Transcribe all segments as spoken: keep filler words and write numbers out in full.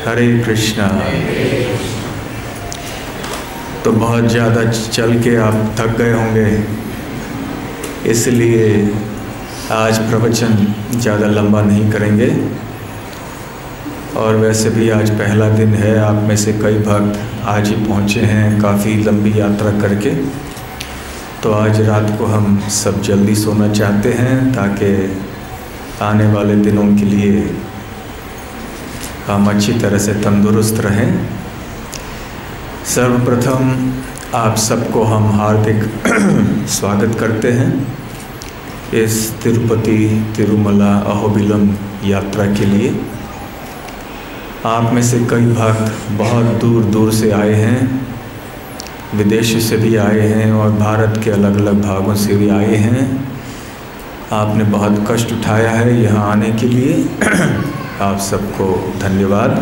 हरे कृष्णा। तो बहुत ज़्यादा चल के आप थक गए होंगे, इसलिए आज प्रवचन ज़्यादा लंबा नहीं करेंगे। और वैसे भी आज पहला दिन है, आप में से कई भक्त आज ही पहुँचे हैं काफ़ी लंबी यात्रा करके। तो आज रात को हम सब जल्दी सोना चाहते हैं ताकि आने वाले दिनों के लिए हम अच्छी तरह से तंदुरुस्त रहें। सर्वप्रथम आप सबको हम हार्दिक स्वागत करते हैं इस तिरुपति तिरुमला अहोबिलम यात्रा के लिए। आप में से कई भक्त बहुत दूर दूर से आए हैं, विदेश से भी आए हैं और भारत के अलग अलग भागों से भी आए हैं। आपने बहुत कष्ट उठाया है यहाँ आने के लिए, आप सबको धन्यवाद।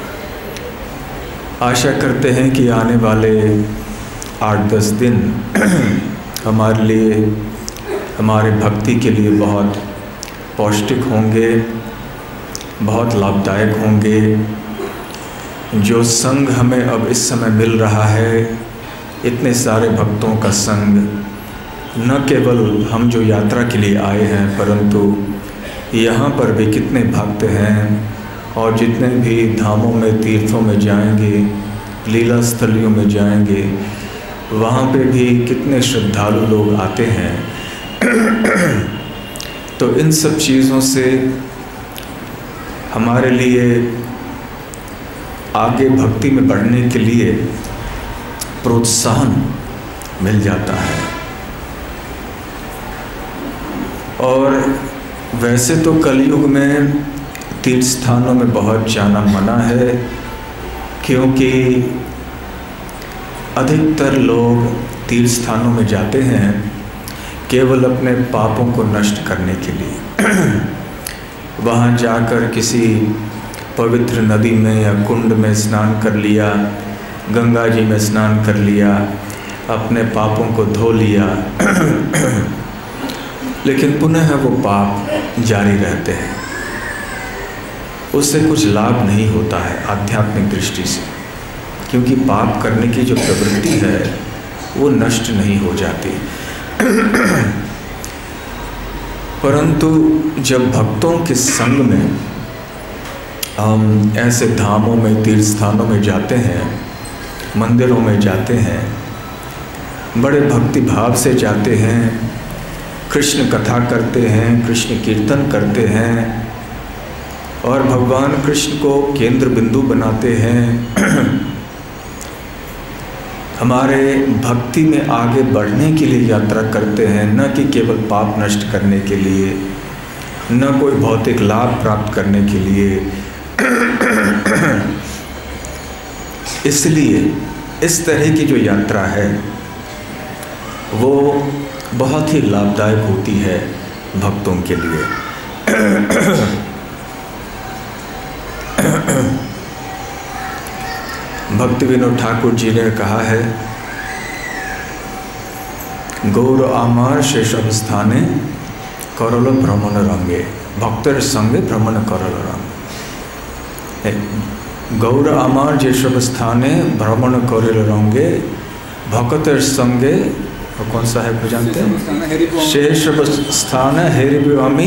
आशा करते हैं कि आने वाले आठ दस दिन हमारे लिए, हमारे भक्ति के लिए बहुत पौष्टिक होंगे, बहुत लाभदायक होंगे। जो संग हमें अब इस समय मिल रहा है, इतने सारे भक्तों का संग, न केवल हम जो यात्रा के लिए आए हैं परंतु यहाँ पर भी कितने भक्त हैं और जितने भी धामों में तीर्थों में जाएंगे, लीला स्थलियों में जाएंगे, वहाँ पे भी कितने श्रद्धालु लोग आते हैं। तो इन सब चीज़ों से हमारे लिए आगे भक्ति में बढ़ने के लिए प्रोत्साहन मिल जाता है। और वैसे तो कलयुग में तीर्थ स्थानों में बहुत जाना मना है, क्योंकि अधिकतर लोग तीर्थ स्थानों में जाते हैं केवल अपने पापों को नष्ट करने के लिए। वहाँ जाकर किसी पवित्र नदी में या कुंड में स्नान कर लिया, गंगा जी में स्नान कर लिया, अपने पापों को धो लिया, लेकिन पुनः वो पाप जारी रहते हैं। उससे कुछ लाभ नहीं होता है आध्यात्मिक दृष्टि से, क्योंकि पाप करने की जो प्रवृत्ति है वो नष्ट नहीं हो जाती। परंतु जब भक्तों के संग में हम ऐसे धामों में, तीर्थ स्थानों में जाते हैं, मंदिरों में जाते हैं, बड़े भक्ति भाव से जाते हैं, कृष्ण कथा करते हैं, कृष्ण कीर्तन करते हैं और भगवान कृष्ण को केंद्र बिंदु बनाते हैं, हमारे भक्ति में आगे बढ़ने के लिए यात्रा करते हैं, न कि केवल पाप नष्ट करने के लिए, न कोई भौतिक लाभ प्राप्त करने के लिए। इसलिए इस तरह की जो यात्रा है वो बहुत ही लाभदायक होती है भक्तों के लिए। भक्ति विनोद ठाकुर जी ने कहा है, गौर आमार शेषभ स्थाने करल भ्रमण रंगे, भक्तर संगे भ्रमण करल रंगे। गौर आमार जेसब स्थाने भ्रमण करल रंगे, भक्तर संगे, कौन सा है जानते हैं, शेषभ स्थान हेरि अमी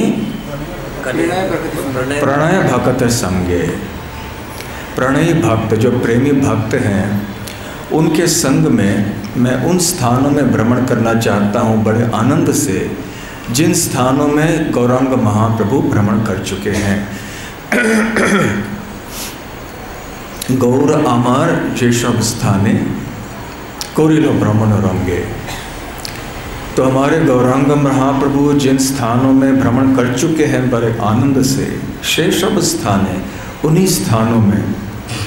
प्रणय भक्त संगे। प्रणयी भक्त, जो प्रेमी भक्त हैं, उनके संग में मैं उन स्थानों में भ्रमण करना चाहता हूँ बड़े आनंद से, जिन स्थानों में गौरांग महाप्रभु भ्रमण कर चुके हैं। गौर अमार जेसब स्थाने कोरिलो भ्रमण रंगे। तो हमारे गौरांग महाप्रभु जिन स्थानों में भ्रमण कर चुके हैं बड़े आनंद से, शेषभ स्थाने, उन्हीं स्थानों में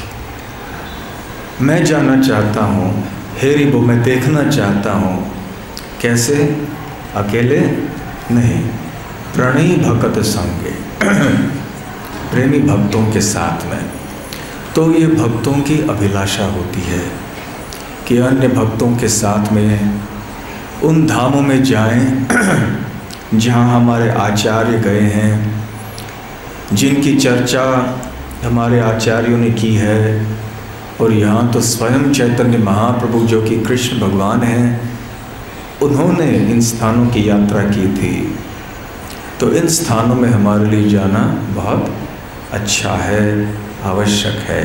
मैं जाना चाहता हूँ। हेरी वो मैं देखना चाहता हूँ। कैसे? अकेले नहीं, प्रणयी भक्त संगे, प्रेमी भक्तों के साथ में। तो ये भक्तों की अभिलाषा होती है कि अन्य भक्तों के साथ में उन धामों में जाएं जहाँ हमारे आचार्य गए हैं, जिनकी चर्चा हमारे आचार्यों ने की है, और यहाँ तो स्वयं चैतन्य महाप्रभु जो कि कृष्ण भगवान हैं, उन्होंने इन स्थानों की यात्रा की थी। तो इन स्थानों में हमारे लिए जाना बहुत अच्छा है, आवश्यक है।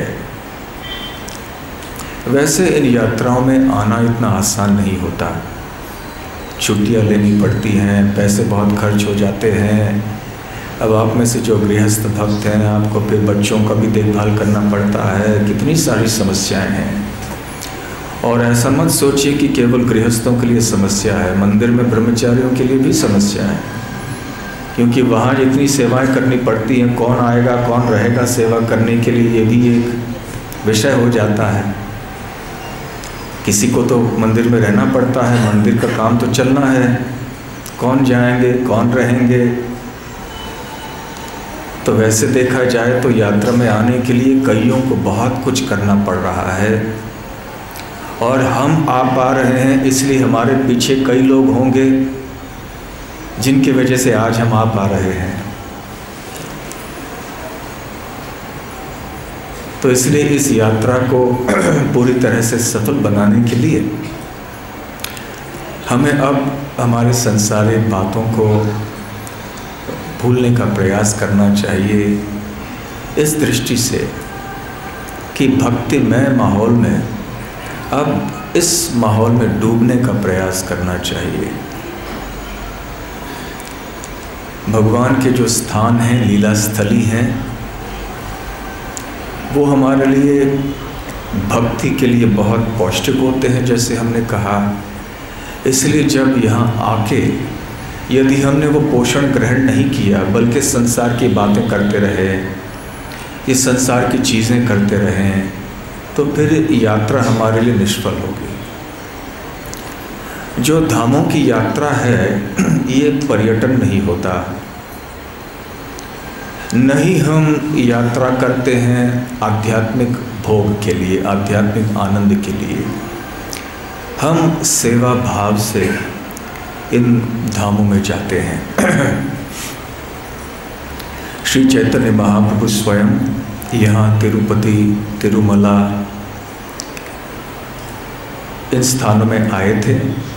वैसे इन यात्राओं में आना इतना आसान नहीं होता, छुट्टियाँ लेनी पड़ती हैं, पैसे बहुत खर्च हो जाते हैं। अब आप में से जो गृहस्थ भक्त हैं, आपको फिर बच्चों का भी देखभाल करना पड़ता है, कितनी सारी समस्याएं हैं। और ऐसा मत सोचिए कि केवल गृहस्थों के लिए समस्या है, मंदिर में ब्रह्मचारियों के लिए भी समस्या है, क्योंकि वहाँ जितनी सेवाएं करनी पड़ती हैं, कौन आएगा कौन रहेगा सेवा करने के लिए, ये भी एक विषय हो जाता है। किसी को तो मंदिर में रहना पड़ता है, मंदिर का काम तो चलना है, कौन जाएंगे कौन रहेंगे। तो वैसे देखा जाए तो यात्रा में आने के लिए कईयों को बहुत कुछ करना पड़ रहा है, और हम आ पा रहे हैं इसलिए हमारे पीछे कई लोग होंगे जिनकी वजह से आज हम आ पा रहे हैं। तो इसलिए इस यात्रा को पूरी तरह से सफल बनाने के लिए हमें अब हमारे संसारिक बातों को भूलने का प्रयास करना चाहिए, इस दृष्टि से कि भक्तिमय माहौल में अब इस माहौल में डूबने का प्रयास करना चाहिए। भगवान के जो स्थान हैं, लीला स्थली हैं, वो हमारे लिए भक्ति के लिए बहुत पौष्टिक होते हैं, जैसे हमने कहा। इसलिए जब यहाँ आके यदि हमने वो पोषण ग्रहण नहीं किया, बल्कि संसार की बातें करते रहे, ये संसार की चीज़ें करते रहें, तो फिर यात्रा हमारे लिए निष्फल होगी। जो धामों की यात्रा है, ये पर्यटन नहीं होता। नहीं हम यात्रा करते हैं आध्यात्मिक भोग के लिए, आध्यात्मिक आनंद के लिए। हम सेवा भाव से इन धामों में जाते हैं। श्री चैतन्य महाप्रभु स्वयं यहाँ तिरुपति, तिरुमला, इन स्थानों में आए थे।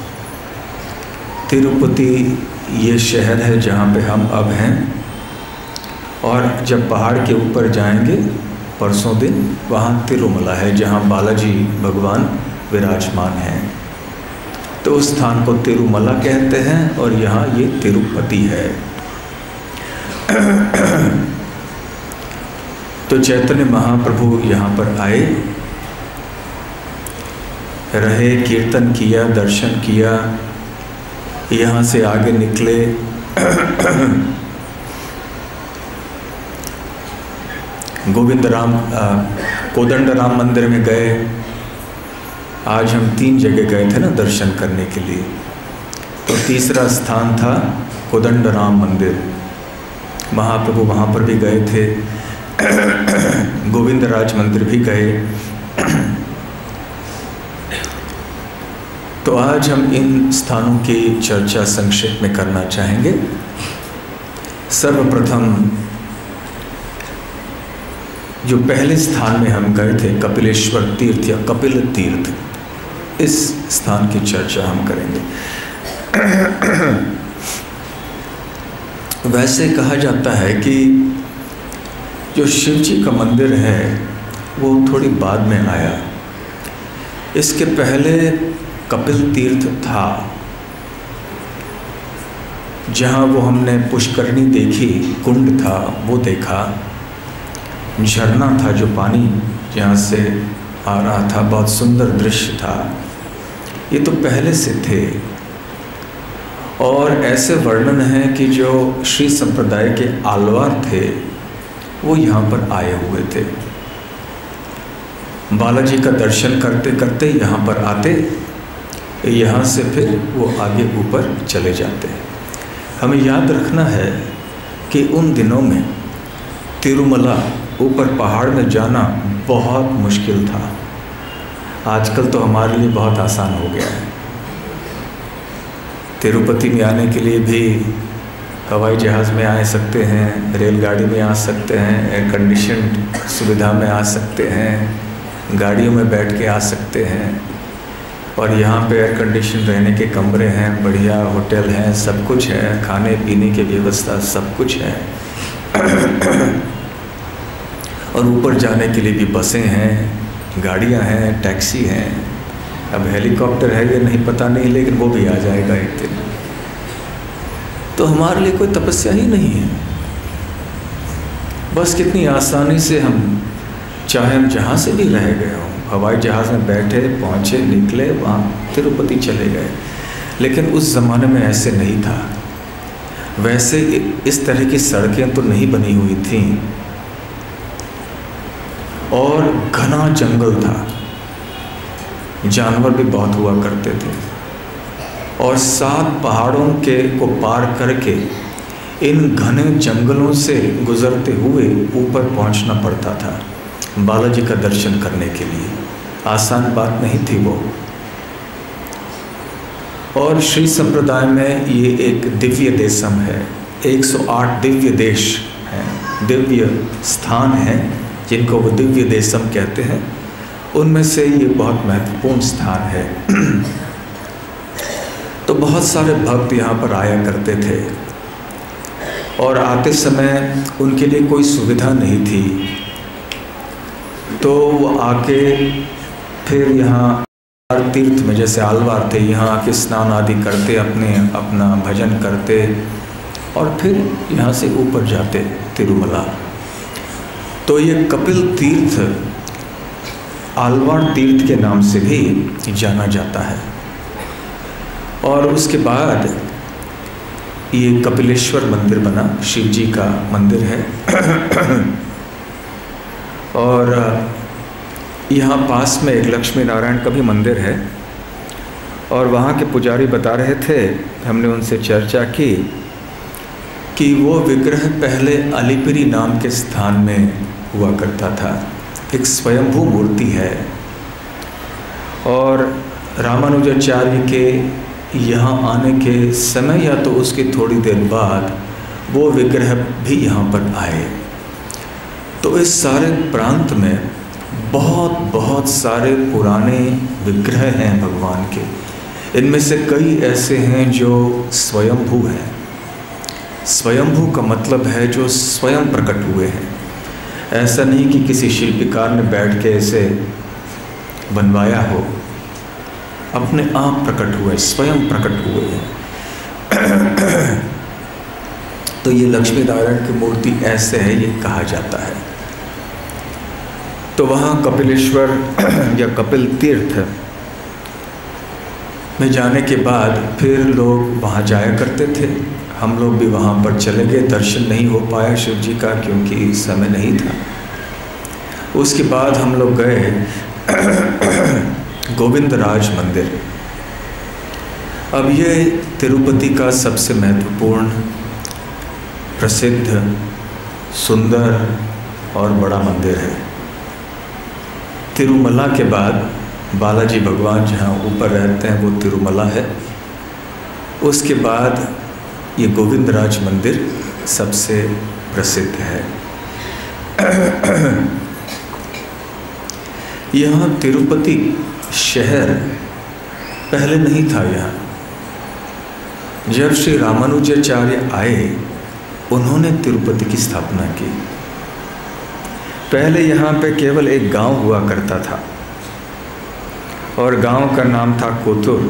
तिरुपति ये शहर है जहाँ पे हम अब हैं, और जब पहाड़ के ऊपर जाएंगे परसों दिन, वहाँ तिरुमला है जहाँ बालाजी भगवान विराजमान हैं। तो उस स्थान को तिरुमला कहते हैं, और यहाँ ये तिरुपति है। तो चैतन्य महाप्रभु यहाँ पर आए, रहे, कीर्तन किया, दर्शन किया, यहाँ से आगे निकले। गोविंद राम कोदंड राम मंदिर में गए। आज हम तीन जगह गए थे ना दर्शन करने के लिए, तो तीसरा स्थान था कोदंड राम मंदिर। महाप्रभु वहाँ पर भी गए थे। गोविंद राज मंदिर भी गए। तो आज हम इन स्थानों की चर्चा संक्षेप में करना चाहेंगे। सर्वप्रथम जो पहले स्थान में हम गए थे, कपिलेश्वर तीर्थ या कपिल तीर्थ, इस स्थान की चर्चा हम करेंगे। वैसे कहा जाता है कि जो शिव जी का मंदिर है वो थोड़ी बाद में आया। इसके पहले कपिल तीर्थ था, जहाँ वो हमने पुष्करणी देखी, कुंड था वो देखा, झरना था जो पानी जहाँ से आ रहा था, बहुत सुंदर दृश्य था। ये तो पहले से थे। और ऐसे वर्णन है कि जो श्री संप्रदाय के आलवार थे वो यहाँ पर आए हुए थे। बालाजी का दर्शन करते करते यहाँ पर आते, यहाँ से फिर वो आगे ऊपर चले जाते। हमें याद रखना है कि उन दिनों में तिरुमला ऊपर पहाड़ में जाना बहुत मुश्किल था। आजकल तो हमारे लिए बहुत आसान हो गया है। तिरुपति में आने के लिए भी हवाई जहाज़ में आ सकते हैं, रेलगाड़ी में आ सकते हैं, एयर कंडीशन्ड सुविधा में आ सकते हैं, गाड़ियों में बैठ के आ सकते हैं। और यहाँ पे एयर कंडीशन रहने के कमरे हैं, बढ़िया होटल हैं, सब कुछ है, खाने पीने की व्यवस्था सब कुछ है। और ऊपर जाने के लिए भी बसें हैं, गाड़ियाँ हैं, टैक्सी हैं। अब हेलीकॉप्टर है या नहीं पता नहीं, लेकिन वो भी आ जाएगा एक दिन। तो हमारे लिए कोई तपस्या ही नहीं है। बस कितनी आसानी से हम, चाहे हम जहाँ से भी रह गए हों, हवाई जहाज़ में बैठे, पहुँचे, निकले, वहाँ तिरुपति चले गए। लेकिन उस ज़माने में ऐसे नहीं था। वैसे इस तरह की सड़कें तो नहीं बनी हुई थीं, और घना जंगल था, जानवर भी बहुत हुआ करते थे। और सात पहाड़ों के को पार करके इन घने जंगलों से गुजरते हुए ऊपर पहुंचना पड़ता था बालाजी का दर्शन करने के लिए। आसान बात नहीं थी वो। और श्री संप्रदाय में ये एक दिव्य देशम है। एक सौ आठ दिव्य देश हैं, दिव्य स्थान हैं, जिनको वो दिव्य देशम कहते हैं। उनमें से ये बहुत महत्वपूर्ण स्थान है। तो बहुत सारे भक्त यहाँ पर आया करते थे, और आते समय उनके लिए कोई सुविधा नहीं थी, तो वो आके फिर यहाँ तीर्थ में, जैसे आलवार थे, यहाँ आके स्नान आदि करते, अपने अपना भजन करते, और फिर यहाँ से ऊपर जाते तिरुमला। तो ये कपिल तीर्थ आलवार तीर्थ के नाम से भी जाना जाता है। और उसके बाद ये कपिलेश्वर मंदिर बना, शिव जी का मंदिर है। और यहाँ पास में एक लक्ष्मी नारायण का भी मंदिर है। और वहाँ के पुजारी बता रहे थे, हमने उनसे चर्चा की, कि वो विग्रह पहले अलीपिरी नाम के स्थान में हुआ करता था। एक स्वयंभू मूर्ति है। और रामानुजाचार्य के यहाँ आने के समय या तो उसके थोड़ी देर बाद वो विग्रह भी यहाँ पर आए। तो इस सारे प्रांत में बहुत बहुत सारे पुराने विग्रह हैं भगवान के। इनमें से कई ऐसे हैं जो स्वयंभू हैं। स्वयंभू का मतलब है जो स्वयं प्रकट हुए हैं। ऐसा नहीं कि किसी शिल्पकार ने बैठ के ऐसे बनवाया हो, अपने आप प्रकट हुए, स्वयं प्रकट हुए हैं। तो ये लक्ष्मी नारायण की मूर्ति ऐसे है, ये कहा जाता है। तो वहाँ कपिलेश्वर या कपिल तीर्थ में जाने के बाद फिर लोग वहाँ जाया करते थे। हम लोग भी वहाँ पर चले गए। दर्शन नहीं हो पाया शिव जी का, क्योंकि समय नहीं था। उसके बाद हम लोग गए गोविंदराज मंदिर। अब ये तिरुपति का सबसे महत्वपूर्ण, प्रसिद्ध, सुंदर और बड़ा मंदिर है। तिरुमला के बाद बालाजी भगवान जहाँ ऊपर रहते हैं वो तिरुमला है। उसके बाद ये गोविंदराज मंदिर सबसे प्रसिद्ध है। यहाँ तिरुपति शहर पहले नहीं था। यहाँ जब श्री रामानुजाचार्य आए, उन्होंने तिरुपति की स्थापना की। पहले यहाँ पे केवल एक गांव हुआ करता था, और गांव का नाम था कोतुर।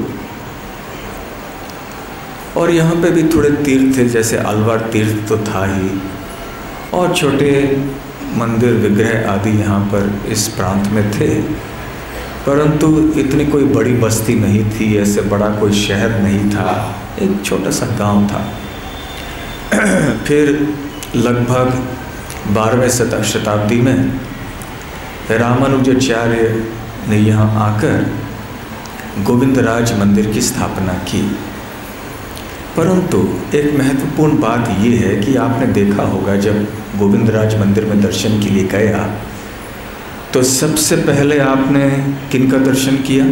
और यहाँ पे भी थोड़े तीर्थ थे, जैसे आलवार तीर्थ तो था ही, और छोटे मंदिर, विग्रह आदि यहाँ पर इस प्रांत में थे। परंतु इतनी कोई बड़ी बस्ती नहीं थी, ऐसे बड़ा कोई शहर नहीं था, एक छोटा सा गांव था। फिर लगभग बारहवें शताब्दी में रामानुजाचार्य ने यहाँ आकर गोविंदराज मंदिर की स्थापना की। परंतु एक महत्वपूर्ण बात ये है कि आपने देखा होगा, जब गोविंदराज मंदिर में दर्शन के लिए गया तो सबसे पहले आपने किनका दर्शन किया?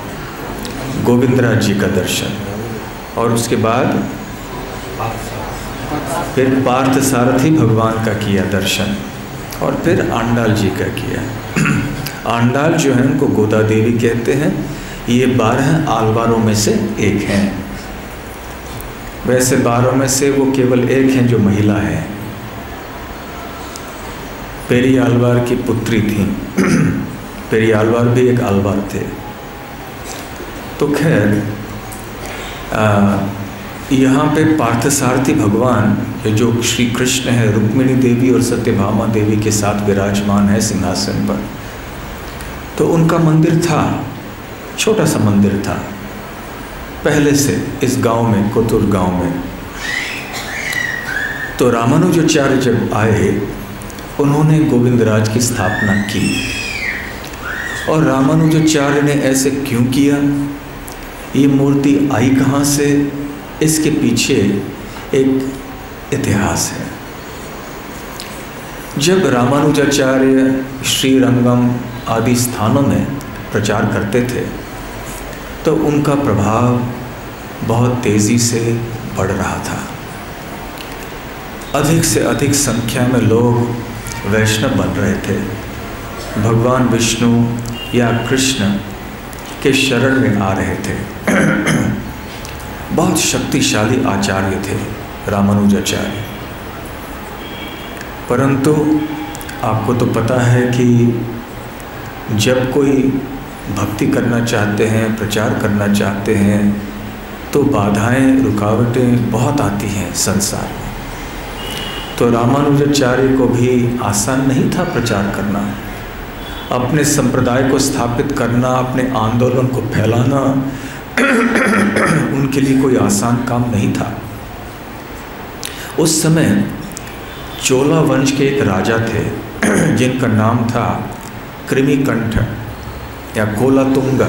गोविंदराज जी का दर्शन। और उसके बाद फिर पार्थ सारथी भगवान का किया दर्शन, और फिर आंडाल जी का किया। आंडाल जो है उनको गोदा देवी कहते हैं। ये बारह आलवारों में से एक हैं। वैसे बारह में से वो केवल एक हैं जो महिला है। पेरी आलवार की पुत्री थी। पेरी आलवार भी एक आलवार थे। तो खैर यहाँ पे पार्थसारथी भगवान ये जो श्री कृष्ण है, रुक्मिणी देवी और सत्यभामा देवी के साथ विराजमान है सिंहासन पर। तो उनका मंदिर था, छोटा सा मंदिर था पहले से इस गांव में, कोतुर गांव में। तो रामानुजाचार्य जब आए, उन्होंने गोविंदराज की स्थापना की। और रामानुजाचार्य ने ऐसे क्यों किया, ये मूर्ति आई कहाँ से, इसके पीछे एक इतिहास है। जब रामानुजाचार्य श्रीरंगम आदि स्थानों में प्रचार करते थे तो उनका प्रभाव बहुत तेज़ी से बढ़ रहा था। अधिक से अधिक संख्या में लोग वैष्णव बन रहे थे। भगवान विष्णु या कृष्ण के शरण में आ रहे थे। बहुत शक्तिशाली आचार्य थे रामानुजाचार्य। परंतु आपको तो पता है कि जब कोई भक्ति करना चाहते हैं, प्रचार करना चाहते हैं, तो बाधाएं, रुकावटें बहुत आती हैं संसार में। तो रामानुजाचार्य को भी आसान नहीं था प्रचार करना, अपने संप्रदाय को स्थापित करना, अपने आंदोलन को फैलाना उनके लिए कोई आसान काम नहीं था। उस समय चोला वंश के एक राजा थे जिनका नाम था कृमिकंठ या कोलातुंग।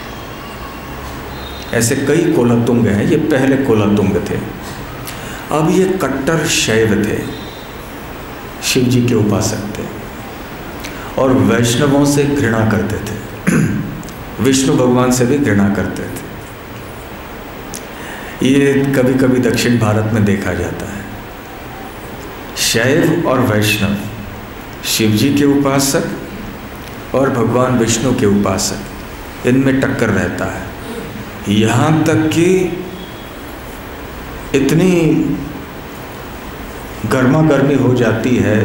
ऐसे कई कोलातुंग हैं, ये पहले कोलातुंग थे। अब ये कट्टर शैव थे, शिव जी के उपासक थे और वैष्णवों से घृणा करते थे, विष्णु भगवान से भी घृणा करते थे। ये कभी कभी दक्षिण भारत में देखा जाता है। शैव और वैष्णव, शिव जी के उपासक और भगवान विष्णु के उपासक, इनमें टक्कर रहता है। यहाँ तक कि इतनी गर्मा गर्मी हो जाती है,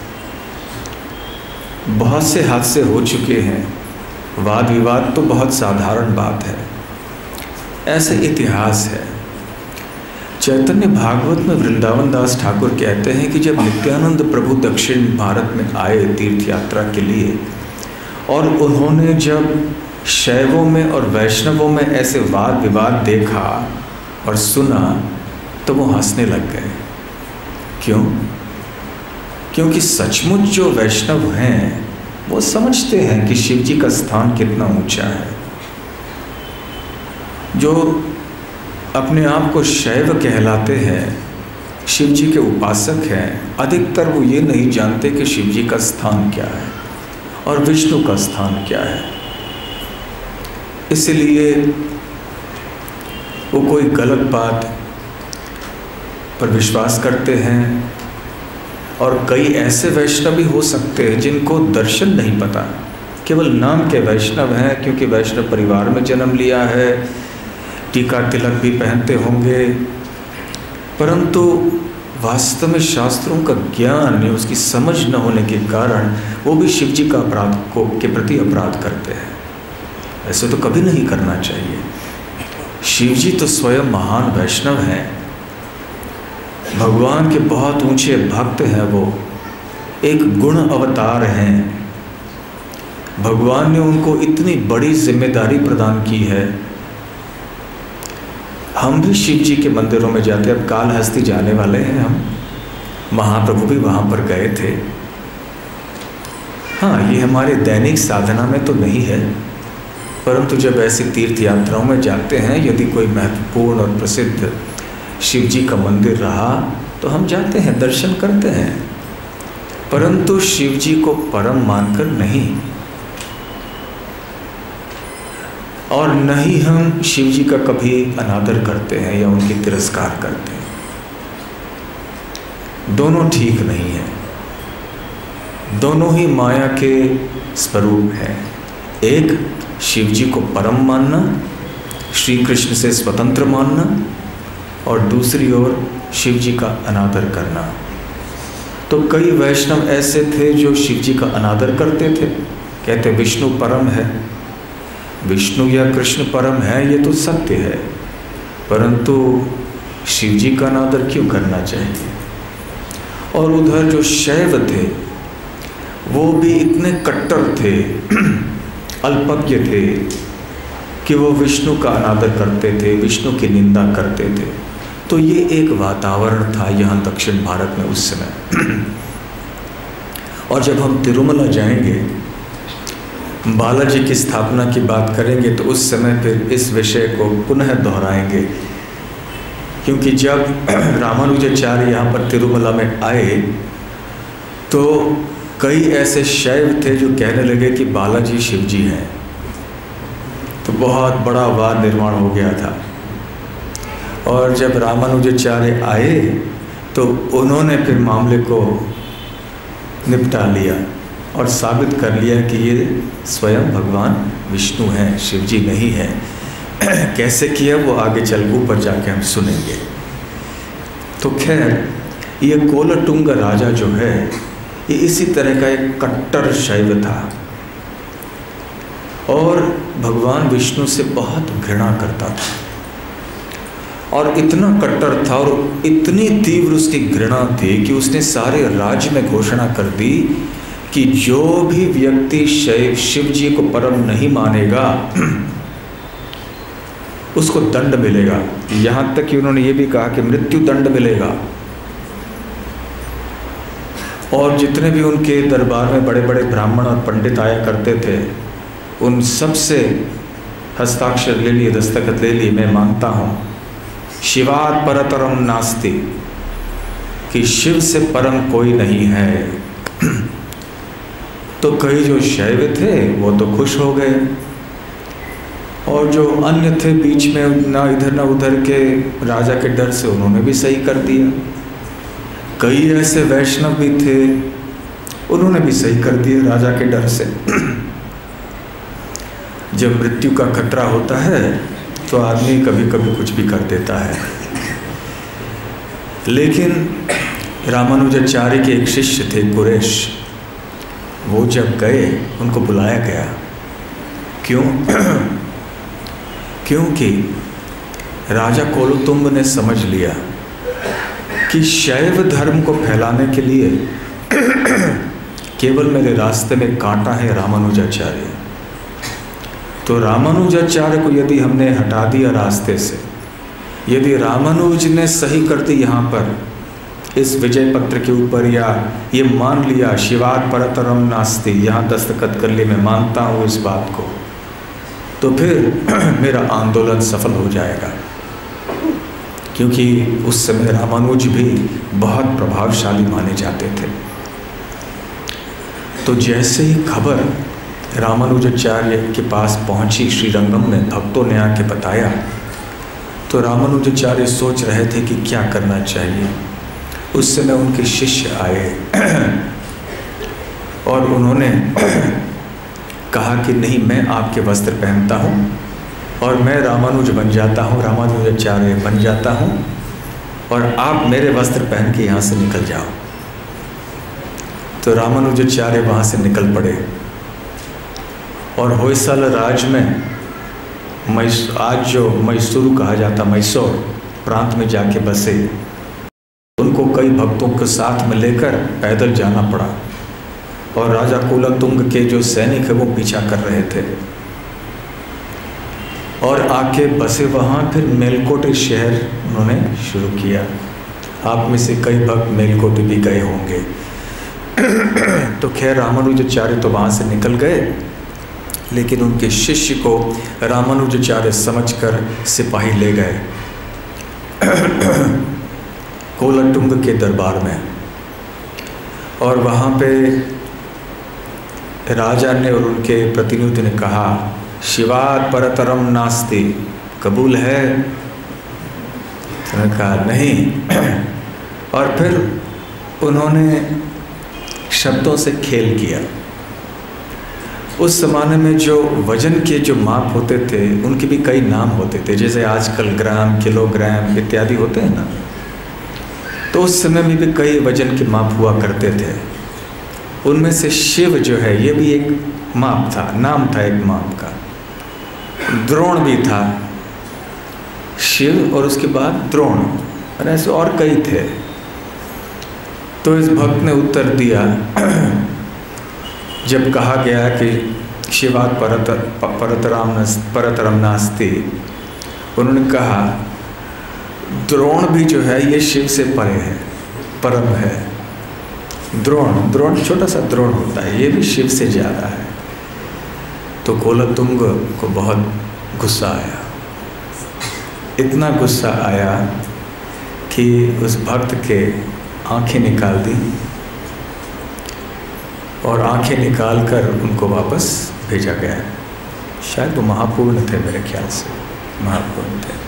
बहुत से हादसे हो चुके हैं, वाद विवाद तो बहुत साधारण बात है। ऐसे इतिहास है। चैतन्य भागवत में वृंदावन दास ठाकुर कहते हैं कि जब नित्यानंद प्रभु दक्षिण भारत में आए तीर्थ यात्रा के लिए, और उन्होंने जब शैवों में और वैष्णवों में ऐसे वाद विवाद देखा और सुना तो वो हंसने लग गए। क्यों? क्योंकि सचमुच जो वैष्णव हैं वो समझते हैं कि शिव जी का स्थान कितना ऊंचा है। जो अपने आप को शैव कहलाते हैं, शिव जी के उपासक हैं, अधिकतर वो ये नहीं जानते कि शिव जी का स्थान क्या है और विष्णु का स्थान क्या है। इसलिए वो कोई गलत बात पर विश्वास करते हैं। और कई ऐसे वैष्णव भी हो सकते हैं जिनको दर्शन नहीं पता, केवल नाम के वैष्णव हैं, क्योंकि वैष्णव परिवार में जन्म लिया है, टीका तिलक भी पहनते होंगे, परंतु वास्तव में शास्त्रों का ज्ञान या उसकी समझ न होने के कारण वो भी शिव जी का अपराध को के प्रति अपराध करते हैं। ऐसे तो कभी नहीं करना चाहिए। शिव जी तो स्वयं महान वैष्णव हैं, भगवान के बहुत ऊंचे भक्त हैं, वो एक गुण अवतार हैं। भगवान ने उनको इतनी बड़ी जिम्मेदारी प्रदान की है। हम भी शिव जी के मंदिरों में जाते हैं। अब कालहस्ती जाने वाले हैं हम, महाप्रभु भी वहाँ पर गए थे। हाँ, ये हमारे दैनिक साधना में तो नहीं है, परंतु जब ऐसी तीर्थ यात्राओं में जाते हैं, यदि कोई महत्वपूर्ण और प्रसिद्ध शिव जी का मंदिर रहा तो हम जाते हैं, दर्शन करते हैं, परंतु शिव जी को परम मानकर नहीं, और न ही हम शिव जी का कभी अनादर करते हैं या उनकी तिरस्कार करते हैं। दोनों ठीक नहीं है, दोनों ही माया के स्वरूप हैं। एक शिव जी को परम मानना, श्री कृष्ण से स्वतंत्र मानना, और दूसरी ओर शिव जी का अनादर करना। तो कई वैष्णव ऐसे थे जो शिव जी का अनादर करते थे, कहते विष्णु परम है, विष्णु या कृष्ण परम है, ये तो सत्य है, परंतु शिव जी का अनादर क्यों करना चाहिए। और उधर जो शैव थे वो भी इतने कट्टर थे, अल्पज्ञ थे कि वो विष्णु का अनादर करते थे, विष्णु की निंदा करते थे। तो ये एक वातावरण था यहाँ दक्षिण भारत में उस समय। और जब हम तिरुमला जाएंगे, बालाजी की स्थापना की बात करेंगे, तो उस समय फिर इस विषय को पुनः दोहराएंगे, क्योंकि जब रामानुजाचार्य यहाँ पर तिरुमला में आए तो कई ऐसे शैव थे जो कहने लगे कि बालाजी शिव जी हैं। तो बहुत बड़ा वाद निर्माण हो गया था। और जब रामानुजाचार्य आए तो उन्होंने फिर मामले को निपटा लिया और साबित कर लिया कि ये स्वयं भगवान विष्णु हैं, शिव जी नहीं हैं। कैसे किया वो आगे चल ऊपर जाके हम सुनेंगे। तो खैर, ये कोलटुंग राजा जो है ये इसी तरह का एक कट्टर शैव था और भगवान विष्णु से बहुत घृणा करता था। और इतना कट्टर था और इतनी तीव्र उसकी घृणा थी कि उसने सारे राज्य में घोषणा कर दी कि जो भी व्यक्ति शैव शिव जी को परम नहीं मानेगा उसको दंड मिलेगा। यहाँ तक कि उन्होंने ये भी कहा कि मृत्यु दंड मिलेगा। और जितने भी उनके दरबार में बड़े बड़े ब्राह्मण और पंडित आया करते थे, उन सब से हस्ताक्षर ले लिए, दस्तखत ले लिए, मैं मानता हूँ शिवात् परतरम नास्ति, कि शिव से परम कोई नहीं है। तो कई जो शैव थे वो तो खुश हो गए, और जो अन्य थे बीच में ना इधर ना उधर के राजा के डर से उन्होंने भी सही कर दिया। कई ऐसे वैष्णव भी थे, उन्होंने भी सही कर दिया राजा के डर से। जब मृत्यु का खतरा होता है तो आदमी कभी कभी कुछ भी कर देता है। लेकिन रामानुजाचार्य के एक शिष्य थे कुरेश, वो जब गए उनको बुलाया गया। क्यों? क्योंकि राजा कोलुतुंग ने समझ लिया कि शैव धर्म को फैलाने के लिए केवल मेरे रास्ते में कांटा है रामानुजाचार्य। तो रामानुजाचार्य को यदि हमने हटा दिया रास्ते से, यदि रामानुज ने सही कर दी यहाँ पर इस विजय पत्र के ऊपर, या ये मान लिया शिवात् परतरम नास्ति, यहाँ दस्तखत कर लिए, मैं मानता हूँ इस बात को, तो फिर मेरा आंदोलन सफल हो जाएगा। क्योंकि उस समय रामानुज भी बहुत प्रभावशाली माने जाते थे। तो जैसे ही खबर रामानुजाचार्य के पास पहुंची श्रीरंगम में, भक्तों ने आके बताया, तो रामानुजाचार्य सोच रहे थे कि क्या करना चाहिए। उस समय उनके शिष्य आए और उन्होंने कहा कि नहीं, मैं आपके वस्त्र पहनता हूँ और मैं रामानुज बन जाता हूँ, रामानुजाचार्य बन जाता हूँ, और आप मेरे वस्त्र पहन के यहाँ से निकल जाओ। तो रामानुजाचार्य वहाँ से निकल पड़े और होयसल राज्य में, मैस आज जो मैसूर कहा जाता, मैसूर प्रांत में जाके बसे। उनको कई भक्तों के साथ में लेकर पैदल जाना पड़ा और राजा कोलतुंग के जो सैनिक है वो पीछा कर रहे थे, और आके बसे वहाँ। फिर मेलकोटे शहर उन्होंने शुरू किया। आप में से कई भक्त मेलकोटे भी गए होंगे। तो खैर रामानुजाचार्य तो वहाँ से निकल गए, लेकिन उनके शिष्य को रामानुजाचार्य समझकर सिपाही ले गए कोलटुंग के दरबार में। और वहाँ पे राजा ने और उनके प्रतिनिधि ने कहा, शिवात् परतरम नास्ति, कबूल है? उन्होंने कहा नहीं। और फिर उन्होंने शब्दों से खेल किया। उस ज़माने में जो वजन के जो माप होते थे उनके भी कई नाम होते थे, जैसे आजकल ग्राम, किलोग्राम इत्यादि होते हैं ना, तो उस समय में भी कई वजन के माप हुआ करते थे। उनमें से शिव जो है ये भी एक माप था, नाम था एक माप का। द्रोण भी था, शिव और उसके बाद द्रोण, और ऐसे और कई थे। तो इस भक्त ने उत्तर दिया, जब कहा गया कि शिवात परत परतराम परतरम नास्ति, उन्होंने कहा द्रोण भी जो है ये शिव से परे है, परम है। द्रोण द्रोण छोटा सा द्रोण होता है, ये भी शिव से ज़्यादा है। तो कोलतुंग को बहुत गुस्सा आया, इतना गुस्सा आया कि उस भक्त के आंखें निकाल दी और आंखें निकाल कर उनको वापस भेजा गया। शायद वो महापूर्ण थे, मेरे ख्याल से महापूर्ण थे।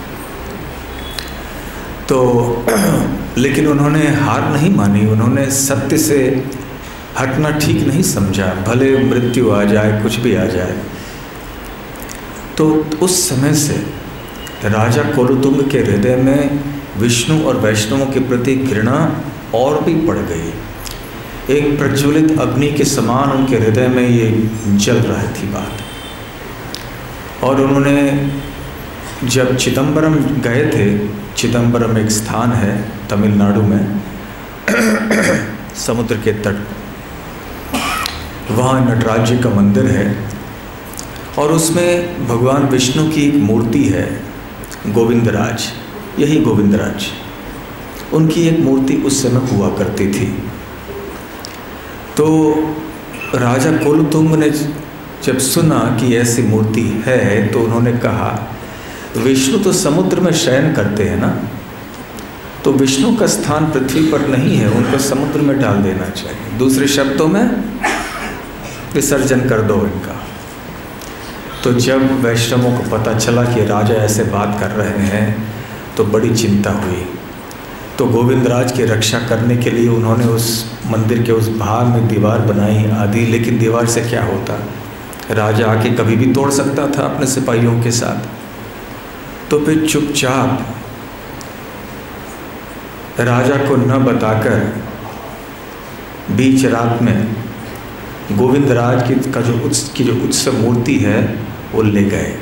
तो लेकिन उन्होंने हार नहीं मानी, उन्होंने सत्य से हटना ठीक नहीं समझा, भले मृत्यु आ जाए, कुछ भी आ जाए। तो उस समय से राजा कोलुतुंग के हृदय में विष्णु और वैष्णवों के प्रति घृणा और भी बढ़ गई। एक प्रज्वलित अग्नि के समान उनके हृदय में ये जल रही थी बात। और उन्होंने जब चिदम्बरम गए थे, चिदम्बरम एक स्थान है तमिलनाडु में समुद्र के तट, वहाँ नटराज जी का मंदिर है और उसमें भगवान विष्णु की एक मूर्ति है, गोविंदराज, यही गोविंदराज, उनकी एक मूर्ति उस समय हुआ करती थी। तो राजा कोलुतुंग ने जब सुना कि ऐसी मूर्ति है तो उन्होंने कहा, विष्णु तो समुद्र में शयन करते हैं ना, तो विष्णु का स्थान पृथ्वी पर नहीं है, उनको समुद्र में डाल देना चाहिए। दूसरे शब्दों में विसर्जन कर दो इनका। तो जब वैष्णवों को पता चला कि राजा ऐसे बात कर रहे हैं तो बड़ी चिंता हुई। तो गोविंदराज की रक्षा करने के लिए उन्होंने उस मंदिर के उस भाग में दीवार बनाई आदि, लेकिन दीवार से क्या होता, राजा आके कभी भी तोड़ सकता था अपने सिपाहियों के साथ। तो फिर चुपचाप राजा को न बताकर बीच रात में गोविंदराज की का जो उत्स की जो उत्सव मूर्ति है वो ले गए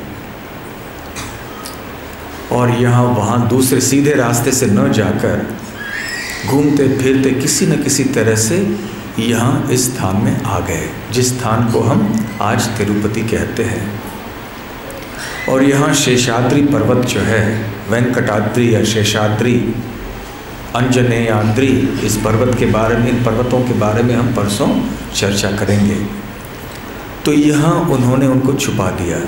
और यहाँ वहाँ दूसरे सीधे रास्ते से न जाकर घूमते फिरते किसी न किसी तरह से यहाँ इस स्थान में आ गए, जिस स्थान को हम आज तिरुपति कहते हैं। और यहाँ शेषाद्री पर्वत जो है, वेंकटाद्री या शेषाद्री, अंजनेयाद्री, इस पर्वत के बारे में, इन पर्वतों के बारे में हम परसों चर्चा करेंगे। तो यहाँ उन्होंने उनको छुपा दिया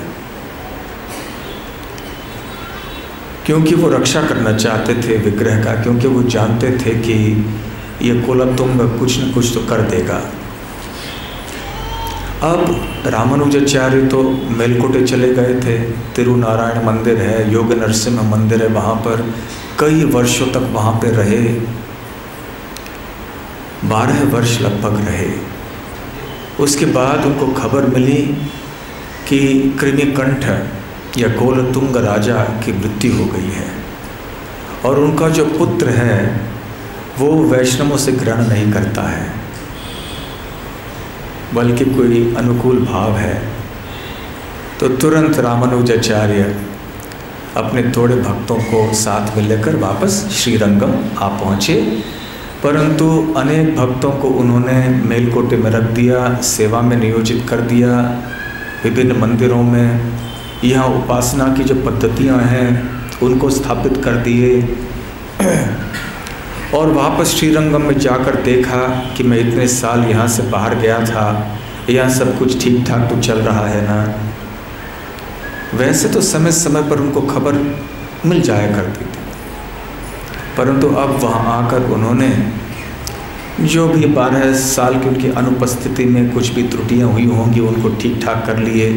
क्योंकि वो रक्षा करना चाहते थे विग्रह का, क्योंकि वो जानते थे कि ये कोलतुंग कुछ न कुछ तो कर देगा। अब रामानुजाचार्य तो मेलकोटे चले गए थे, तिरुनारायण मंदिर है, योग नरसिम्हा मंदिर है, वहाँ पर कई वर्षों तक वहाँ पे रहे, बारह वर्ष लगभग रहे। उसके बाद उनको खबर मिली कि कृमिकंठ या कोलतुंग राजा की मृत्यु हो गई है और उनका जो पुत्र है वो वैष्णवों से ग्रहण नहीं करता है, बल्कि कोई अनुकूल भाव है। तो तुरंत रामानुजाचार्य अपने थोड़े भक्तों को साथ में लेकर वापस श्रीरंगम आ पहुँचे, परंतु अनेक भक्तों को उन्होंने मेलकोटे में रख दिया, सेवा में नियोजित कर दिया, विभिन्न मंदिरों में यहाँ उपासना की जो पद्धतियाँ हैं उनको स्थापित कर दिए और वापस श्रीरंगम में जाकर देखा कि मैं इतने साल यहाँ से बाहर गया था, यहाँ सब कुछ ठीक ठाक तो चल रहा है ना। वैसे तो समय समय पर उनको खबर मिल जाया करती थी, परंतु अब वहाँ आकर उन्होंने जो भी बारह साल की उनकी अनुपस्थिति में कुछ भी त्रुटियाँ हुई होंगी उनको ठीक ठाक कर लिए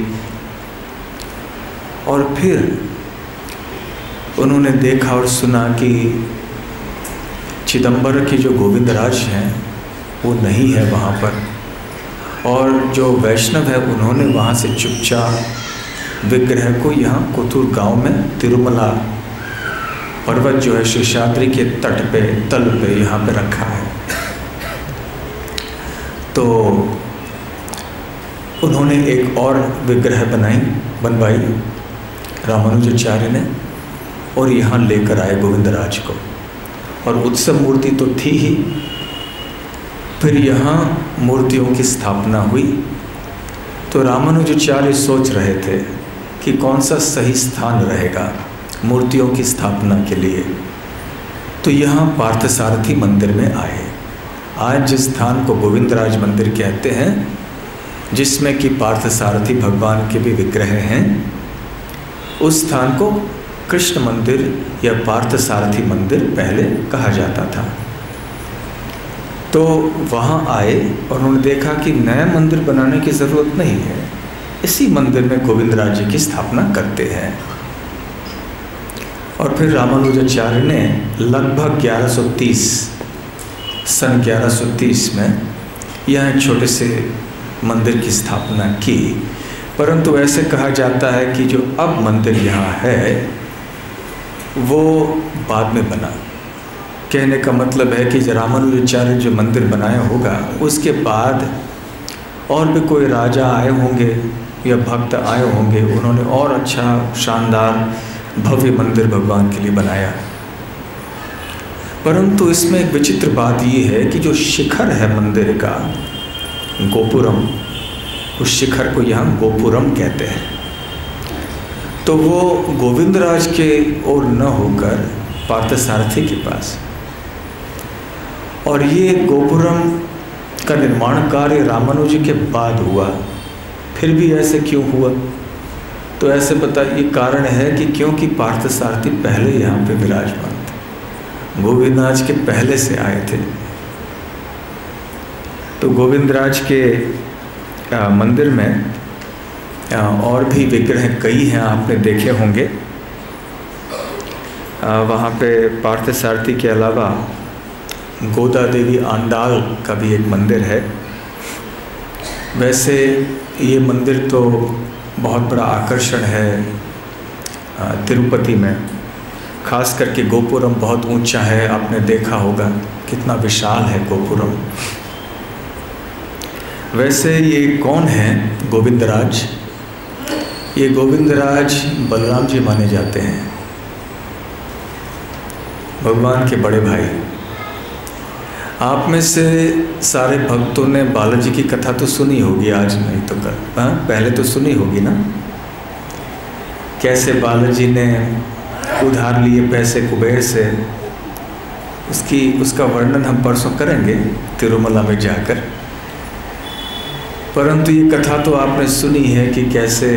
और फिर उन्होंने देखा और सुना कि चिदंबर की जो गोविंदराज हैं वो नहीं है वहाँ पर, और जो वैष्णव है उन्होंने वहाँ से चुपचाप विग्रह को यहाँ कोथूर गांव में तिरुमला पर्वत जो है शेषाद्रि के तट पे तल पे यहाँ पे रखा है। तो उन्होंने एक और विग्रह बनाई बनवाई रामानुजाचार्य ने, और यहाँ लेकर आए गोविंदराज को, और उत्सव मूर्ति तो थी ही। फिर यहाँ मूर्तियों की स्थापना हुई। तो रामानुजाचार्य सोच रहे थे कि कौन सा सही स्थान रहेगा मूर्तियों की स्थापना के लिए। तो यहाँ पार्थसारथी मंदिर में आए। आज जिस स्थान को गोविंदराज मंदिर कहते हैं, जिसमें कि पार्थसारथी भगवान के भी विग्रह हैं, उस स्थान को कृष्ण मंदिर या पार्थसारथी मंदिर पहले कहा जाता था। तो वहाँ आए और उन्होंने देखा कि नया मंदिर बनाने की ज़रूरत नहीं है, इसी मंदिर में गोविंदराज जी की स्थापना करते हैं। और फिर रामानुजाचार्य ने लगभग ग्यारह सौ तीस सन ग्यारह सौ तीस में यहाँ छोटे से मंदिर की स्थापना की। परंतु ऐसे कहा जाता है कि जो अब मंदिर यहाँ है वो बाद में बना। कहने का मतलब है कि रामानुजाचार्य जो मंदिर बनाया होगा उसके बाद और भी कोई राजा आए होंगे या भक्त आए होंगे, उन्होंने और अच्छा शानदार भव्य मंदिर भगवान के लिए बनाया। परंतु इसमें एक विचित्र बात ये है कि जो शिखर है मंदिर का, गोपुरम, उस शिखर को यहाँ गोपुरम कहते हैं। तो वो गोविंदराज के ओर न होकर पार्थसारथी के पास। और ये गोपुरम का निर्माण कार्य रामानुजी के बाद हुआ। फिर भी ऐसे क्यों हुआ? तो ऐसे बता, ये कारण है कि क्योंकि पार्थसारथी पहले यहाँ पे विराजमान थे, गोविंदराज के पहले से आए थे। तो गोविंदराज के आ, मंदिर में आ, और भी विग्रह कई हैं, आपने देखे होंगे। आ, वहाँ पे पार्थसारथी के अलावा गोदा देवी आंडाल का भी एक मंदिर है। वैसे ये मंदिर तो बहुत बड़ा आकर्षण है तिरुपति में, खास करके गोपुरम बहुत ऊंचा है, आपने देखा होगा कितना विशाल है गोपुरम। वैसे ये कौन है गोविंदराज? ये गोविंदराज बलराम जी माने जाते हैं, भगवान के बड़े भाई। आप में से सारे भक्तों ने बालाजी की कथा तो सुनी होगी, आज नहीं तो कल, हाँ पहले तो सुनी होगी ना, कैसे बालाजी ने उधार लिए पैसे कुबेर से। उसकी उसका वर्णन हम परसों करेंगे तिरुमला में जाकर। परंतु ये कथा तो आपने सुनी है कि कैसे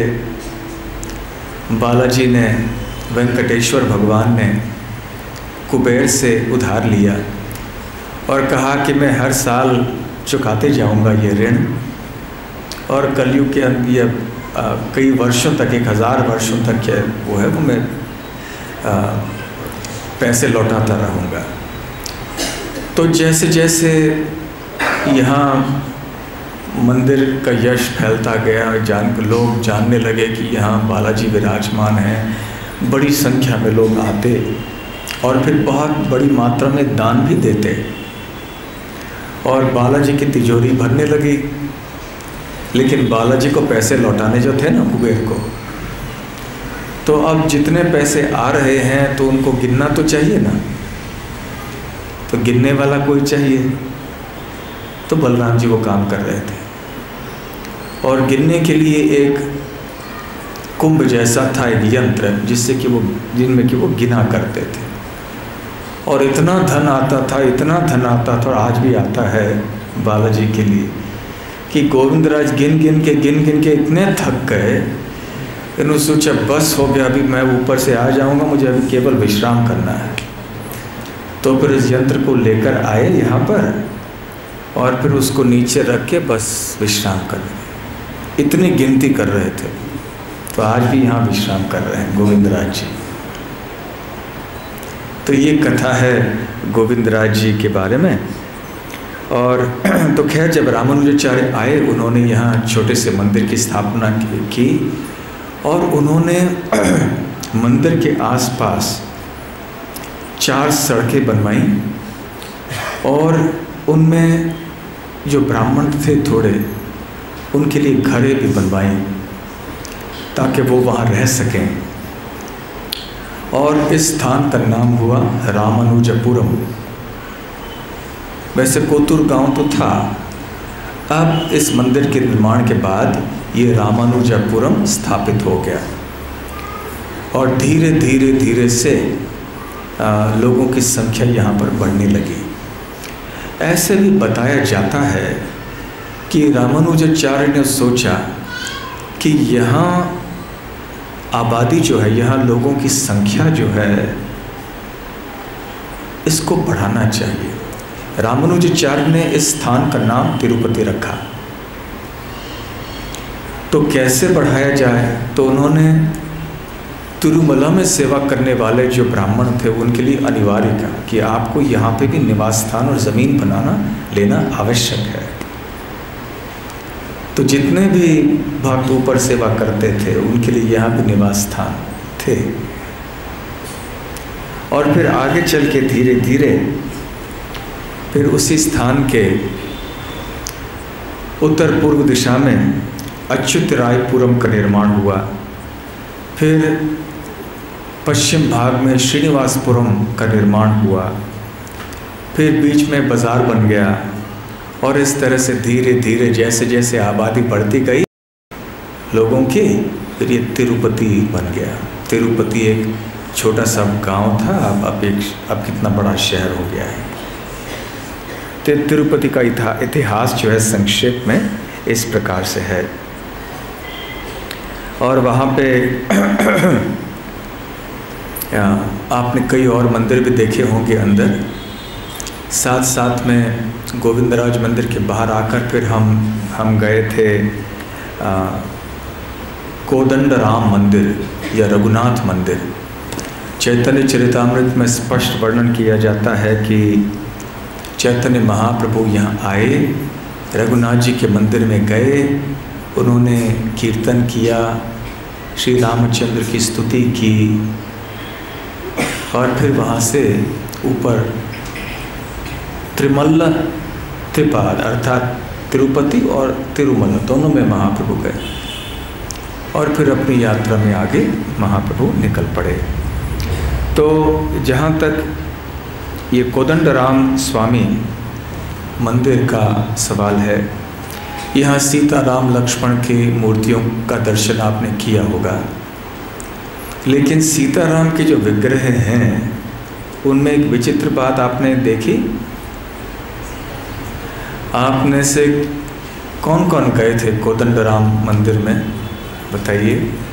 बालाजी ने, वेंकटेश्वर भगवान ने कुबेर से उधार लिया और कहा कि मैं हर साल चुकाते जाऊंगा ये ऋण, और कलयुग के अंत ये कई वर्षों तक, एक हज़ार वर्षों तक क्या वो है वो मैं आ, पैसे लौटाता रहूँगा। तो जैसे जैसे यहाँ मंदिर का यश फैलता गया, जान लोग जानने लगे कि यहाँ बालाजी विराजमान हैं, बड़ी संख्या में लोग आते और फिर बहुत बड़ी मात्रा में दान भी देते और बालाजी की तिजोरी भरने लगी। लेकिन बालाजी को पैसे लौटाने जो थे ना कुबेर को, तो अब जितने पैसे आ रहे हैं तो उनको गिनना तो चाहिए ना, तो गिनने वाला कोई चाहिए। तो बलराम जी वो काम कर रहे थे और गिनने के लिए एक कुंभ जैसा था, एक यंत्र जिससे कि वो जिनमें कि वो गिना करते थे। और इतना धन आता था, इतना धन आता था, और आज भी आता है बालाजी के लिए, कि गोविंदराज गिन गिन के गिन गिन के इतने थक गए, इन्होंने सोचा बस हो गया, अभी मैं ऊपर से आ जाऊंगा, मुझे अभी केवल विश्राम करना है। तो फिर इस यंत्र को लेकर आए यहाँ पर और फिर उसको नीचे रख के बस विश्राम कर रहे, इतनी गिनती कर रहे थे। तो आज भी यहाँ विश्राम कर रहे हैं गोविंदराज जी। तो ये कथा है गोविंद राज जी के बारे में। और तो खैर जब रामानुजाचार्य आए, उन्होंने यहाँ छोटे से मंदिर की स्थापना की और उन्होंने मंदिर के आसपास चार सड़कें बनवाई और उनमें जो ब्राह्मण थे थोड़े, उनके लिए घरें भी बनवाई ताकि वो वहाँ रह सकें। और इस स्थान का नाम हुआ रामानुजपुरम। वैसे कोतुर गांव तो था, अब इस मंदिर के निर्माण के बाद ये रामानुजपुरम स्थापित हो गया और धीरे धीरे धीरे से आ, लोगों की संख्या यहाँ पर बढ़ने लगी। ऐसे भी बताया जाता है कि रामानुजाचार्य ने सोचा कि यहाँ आबादी जो है, यहाँ लोगों की संख्या जो है, इसको बढ़ाना चाहिए। रामानुजाचार्य ने इस स्थान का नाम तिरुपति रखा। तो कैसे बढ़ाया जाए, तो उन्होंने तिरुमला में सेवा करने वाले जो ब्राह्मण थे उनके लिए अनिवार्य कहा कि आपको यहाँ पे भी निवास स्थान और ज़मीन बनाना लेना आवश्यक है। तो जितने भी भक्त ऊपर सेवा करते थे उनके लिए यहाँ भी निवास स्थान थे। और फिर आगे चल के धीरे धीरे फिर उसी स्थान के उत्तर पूर्व दिशा में अच्युतरायपुरम का निर्माण हुआ। फिर पश्चिम भाग में श्रीनिवासपुरम का निर्माण हुआ। फिर बीच में बाज़ार बन गया और इस तरह से धीरे धीरे जैसे जैसे आबादी बढ़ती गई लोगों की, फिर ये तिरुपति बन गया। तिरुपति एक छोटा सा गांव था, अब अब एक अब कितना बड़ा शहर हो गया है। तो तिरुपति का इतिहास जो है संक्षेप में इस प्रकार से है। और वहाँ पे आपने कई और मंदिर भी देखे होंगे अंदर। साथ साथ में गोविंदराज मंदिर के बाहर आकर फिर हम हम गए थे आ, कोदंड राम मंदिर या रघुनाथ मंदिर। चैतन्य चरितामृत में स्पष्ट वर्णन किया जाता है कि चैतन्य महाप्रभु यहाँ आए, रघुनाथ जी के मंदिर में गए, उन्होंने कीर्तन किया, श्री रामचंद्र की स्तुति की और फिर वहाँ से ऊपर त्रिमल्ल त्रिपाद अर्थात तिरुपति और तिरुमला दोनों में महाप्रभु गए और फिर अपनी यात्रा में आगे महाप्रभु निकल पड़े। तो जहाँ तक ये कोदंडराम स्वामी मंदिर का सवाल है, यहाँ सीता राम लक्ष्मण की मूर्तियों का दर्शन आपने किया होगा, लेकिन सीताराम के जो विग्रह हैं उनमें एक विचित्र बात आपने देखी। आपने से कौन कौन गए थे कोदंडराम मंदिर में, बताइए।